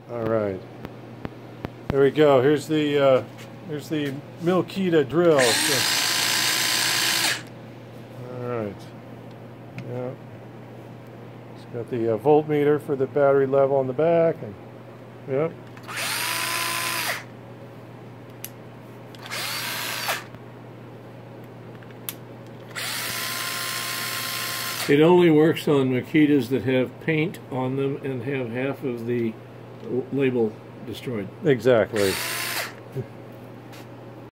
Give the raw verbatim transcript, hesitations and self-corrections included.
All right. There we go. Here's the uh, here's the Milkita drill. So, all right. Yeah. It's got the uh, voltmeter for the battery level on the back, and yep. It only works on Makitas that have paint on them and have half of the label destroyed. Exactly.